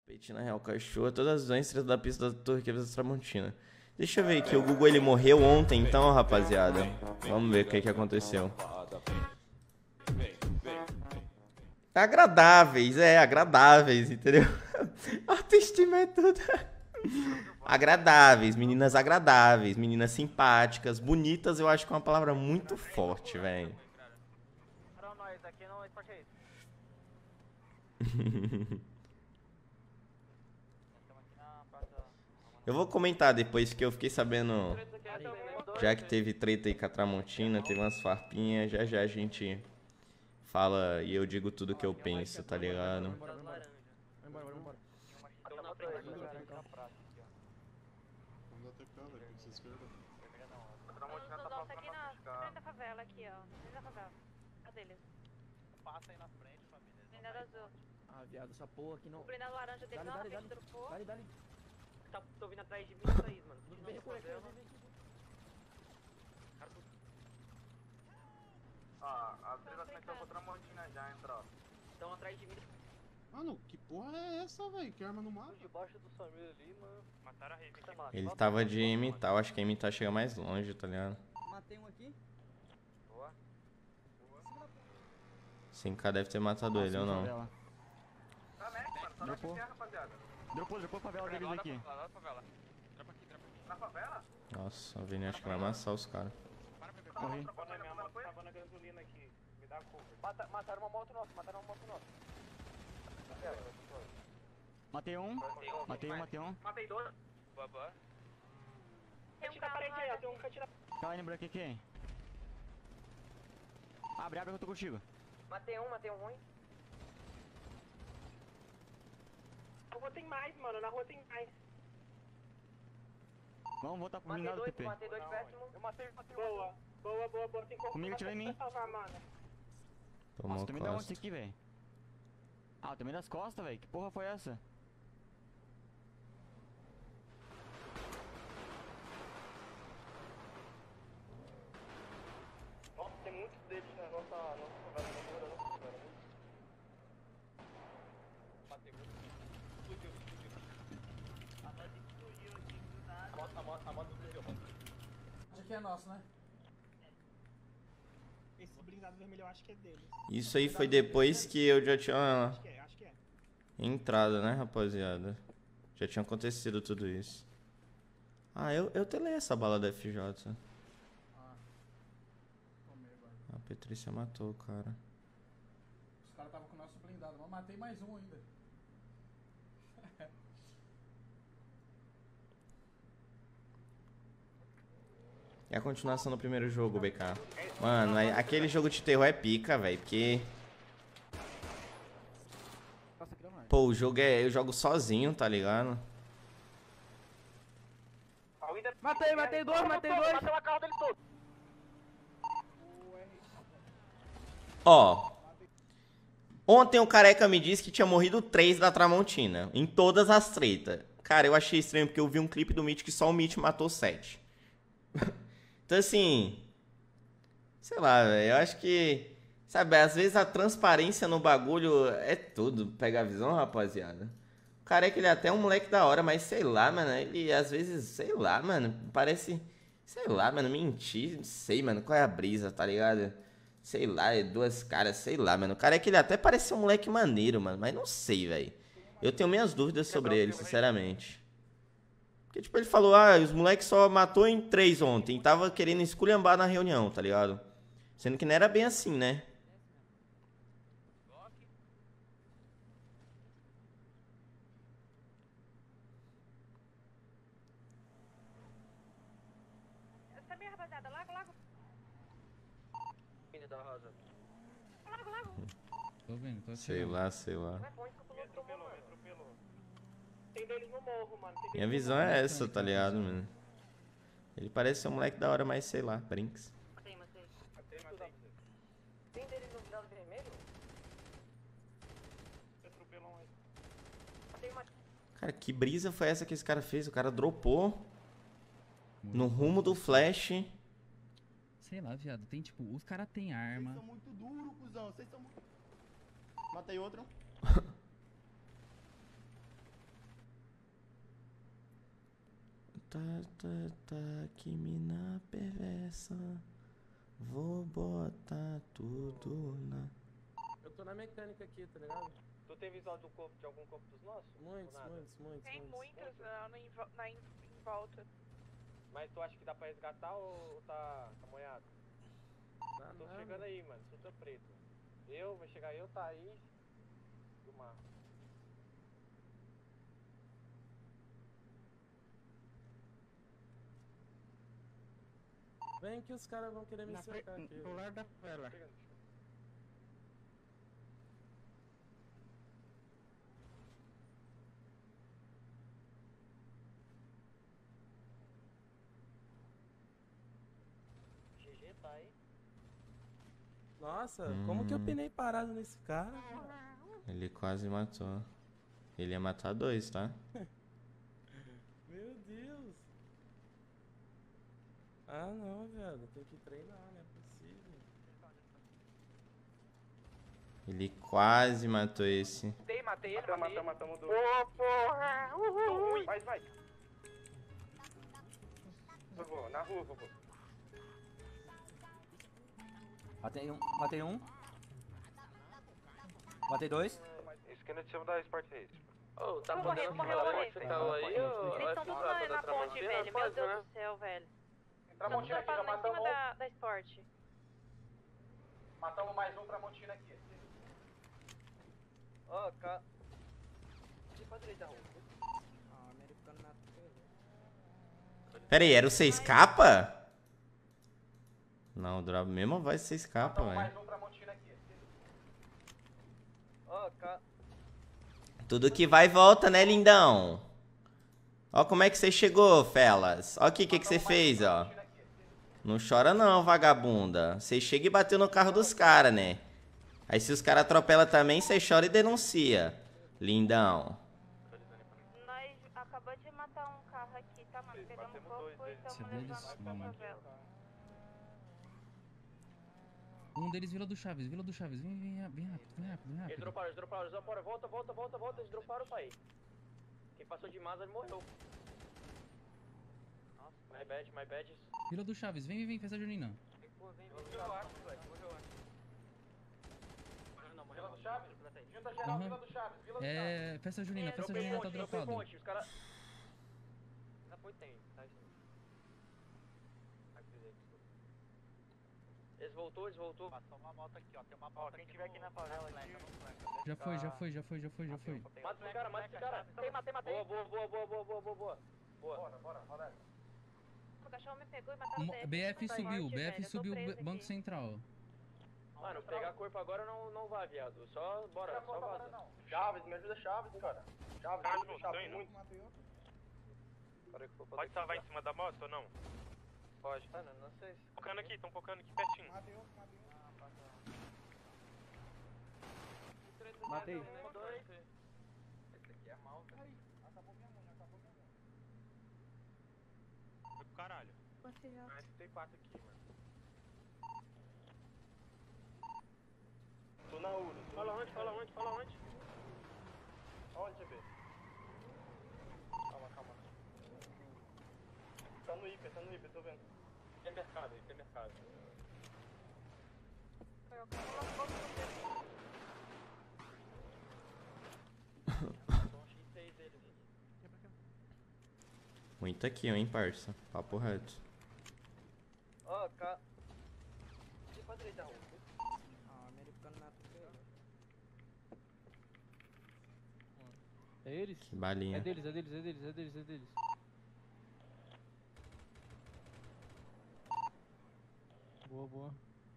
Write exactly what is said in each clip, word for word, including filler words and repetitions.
Petina Real Cachorro, todas as doenças da pista da Turquesa Tramontina. Deixa eu ver aqui, o Google ele morreu ontem, então, rapaziada. Vamos ver o que, que aconteceu. Agradáveis, é, agradáveis, entendeu? Autoestima é tudo. Agradáveis, meninas agradáveis, meninas simpáticas, bonitas, eu acho que é uma palavra muito forte, velho. Eu vou comentar depois que eu fiquei sabendo, já que teve treta aí com a Tramontina, teve umas farpinhas, já já a gente fala e eu digo tudo que eu penso, tá ligado? Passa aí na frente, família. Blindado azul. Ah, viado, essa porra aqui não. O blindado laranja dele Dale, não, dale, a gente dale. trocou. Dale, dale. Tá, tô vindo atrás de mim, Thaís, mano. Vem, vem, vem, vem, vem. Ah, a treta começou contra a Montina já, entrou. Estão atrás de mim. Mano, que porra é essa, velho? Que arma não mata? Debaixo do Samir ali, mano. Mataram a Rave. Ele tava de imitar, acho que a imitar chega mais longe, tá ligado? Matei um aqui. Boa. cinco K deve ter matado ele ou não. Tá next, mano. Tá next aqui, rapaziada. Dropou, dropou a favela deles aqui. Lá da favela. Trapa aqui, trapa aqui. Na favela? Nossa, a Vini acho que vai amassar os caras. Corri. Tava na gasolina aqui. Me dá cover. Mataram uma moto nossa, mataram uma moto nossa. Matei um. Matei um, matei um. Matei dois. Boa, boa. Tem um carro aí, ó. Tem um cantinho. Calma aí, branco aqui. Abre, abre que eu tô contigo. Matei um, matei um ruim. Na rua tem mais, mano. Na rua tem mais. Vamos voltar pro Matei blindado dois, T P. matei dois péssimo. Eu matei, matei boa. Boa, boa, boa. Tem como Comigo, tira em mim. salvar, mano. Tomou Nossa, também dá onde isso costa. aqui, velho? Ah, também das costas, velho. Que porra foi essa? Nossa, tem muitos deles na nossa, nossa favela, na rua da nossa favela. Matei um. Explodiu, explodiu. A moto explodiu aqui do nada. A moto, a moto, a moto explodiu, mano. Isso aqui é nosso, né? Esse blindado vermelho eu acho que é dele. Isso aí foi depois que eu já tinha Acho que é, acho que é. entrado, né, rapaziada? Já tinha acontecido tudo isso. Ah, eu, eu telei essa bala da F J. Ah. Tomei agora. A Patrícia matou o cara. Os caras estavam com o nosso blindado, mas matei mais um ainda. E a continuação do primeiro jogo, B K? Mano, é- aquele jogo de terror é pica, velho, porque... Pô, o jogo é... Eu jogo sozinho, tá ligado? Matei, matei dois, matei dois. Matei o carro dele todo. Ó. Ontem o Careca me disse que tinha morrido três da Tramontina. Em todas as tretas. Cara, eu achei estranho porque eu vi um clipe do Mitch que só o Mitch matou sete. Então assim... Sei lá, velho. Eu acho que... Sabe, às vezes a transparência no bagulho é tudo. Pega a visão, rapaziada. O Careca, ele é até um moleque da hora, mas sei lá, mano. Ele às vezes, sei lá, mano. Parece... Sei lá, mano. Mentir, não sei, mano. Qual é a brisa, tá ligado? Sei lá, é duas caras, sei lá, mano. O Careca, ele até parece um moleque maneiro, mano. Mas não sei, velho. Eu tenho minhas dúvidas sobre ele, sinceramente. Porque, tipo, ele falou, ah, os moleques só matou em três ontem. Tava querendo esculhambar na reunião, tá ligado? Sendo que não era bem assim, né? Essa minha rapaziada, lago, lago. Menino da rosa. Lago, lago. Tô vendo, tô Sei atirando. lá, sei lá. Vai pra onde que eu tô louco, mano? Tem deles no morro, mano. Tem Minha deles visão é essa, tá ligado, mano? Ele parece ser um moleque da hora, mas sei lá, brinks. Matei, matei. no... Matei, matei. Tem deles no blindado vermelho? Eu atropelo um aí. Matei uma... Cara, que brisa foi essa que esse cara fez? O cara dropou no rumo do flash. Sei lá, viado. Tem tipo, os caras têm arma. Vocês são muito duros, cuzão. Vocês são muito... Matei outro. tá, tá, tá, que mina perversa. Vou botar tudo na... Eu tô na mecânica aqui, tá ligado? Tu tem visual do corpo, de algum corpo dos nossos? Muitos, Ou nada? muitos, muitos. Tem muitos. muitas ah, no, em, vo- na, em, em volta. Mas tu acha que dá pra resgatar ou tá, tá molhado? Dá Tô nada. chegando aí, mano. Suta preto. Eu, vai chegar eu, Thaís e o Marcos. Vem que os caras vão querer me Na frente, cercar aqui. no lado da favela. Chegando. G G tá aí. Nossa, como que eu Hum. penei parado nesse cara? Ele quase matou. Ele ia matar dois, tá? Meu Deus. Ah não, viado. Tem que treinar, não é possível. Ele quase matou esse. Matei, matei ele, matei. Matamos, matamos do... Boa, porra! Uhul! Vai, vai. Vovô, na rua, vovô. Matei um. Matei um. Matei dois. Esquina de cima da Sport Race. Ô, tá Morreu, podendo morreu, falar morreu. onde você tava aí, ô? Eles estão todos na, na ponte, velho. Meu Deus do céu, velho. Tramontina aqui, já Estão lá em cima matamos da, da Sport. Matamos mais um Tramontina aqui. Ó, cá. Pra direita, rua. Ah, americano na Pera aí, era o seis capa? Não, o Drop mesmo vai ser seis capa, velho. um Tramontina aqui. Ó, cá. Tudo que vai e volta, né, lindão? Ó como é que você chegou, Felas. Ó aqui o que, que você fez, ó. Não chora não, vagabunda. Você chega e bateu no carro dos caras, né? Aí se os caras atropelam também, você chora e denuncia. Lindão. Nós acabamos de matar um carro aqui, tá, mano? Pegamos um corpo e estamos Cadê eles? levando pra Mano. favela. Um deles, Vila do Chaves, Vila do Chaves. Vem, vem, vem, vem rápido, vem rápido, vem Eles rápido. droparam, eles droparam, eles droparam. Volta, volta, volta, volta. Eles droparam, pai. Quem passou de Mazda morreu. Nossa, my bad, my bad. Vila do Chaves, vem, vem, vem, festa junina. Morreu, acho, moleque. Morreu, acho. Não, morreu do Chaves? Junta geral, Aham. Vila do Chaves, Vila do Chaves. É, festa junina, festa Dropei junina tá ponte, dropei dropado. ponte, os caras... Na ponte tem, tá isso. Eles voltou, eles voltou. Passou uma moto aqui, ó. Tem uma moto. Quem tiver aqui na favela aqui. Já foi, já foi, já foi, já foi, já foi. Mata esse cara, mata esse cara. Matei, matei, matei. Boa, boa, boa, boa, boa, boa, boa, boa. Boa. Bora, bora, roda. O cachorro me pegou e matou o Mo- B F. B F Tá subiu, forte, B F velho, eu tô subiu, presa B- Banco aqui. Central. Mano, pegar corpo agora não, não vai, viado. Só, bora, só vaza. Chaves, me ajuda Chaves, cara. Chaves, me ajuda Chaves, muito. Pode salvar em cima da moto ou não? Pode. Mano, não sei. Focando aqui, estão focando aqui pertinho. Matei. Esse aqui é mal, velho. Foi pro caralho. Ah, tem quatro aqui, mano. Tô na U. Fala onde, fala onde, fala onde? Onde, G B? Calma, calma. Tá no hiper, tá no hiper, tô vendo. Tem mercado aí, tem mercado. Foi o cara lá fora do B F. São um X seis deles. Muito aqui, hein, parça. Papo reto. Ó, cá. Pra direita, rua. Ah, americano na É eles? Que balinha. É deles, é deles, é deles, é deles, é deles. Boa, boa.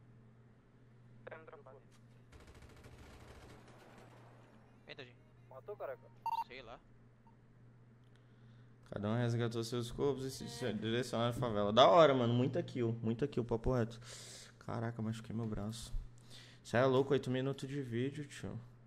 Matou, caraca? Sei lá. Cada um resgatou seus corpos e se direcionaram à favela. Da hora, mano. Muita kill. Muita kill, papo reto. Caraca, machuquei meu braço. Você é louco, oito minutos de vídeo, tio.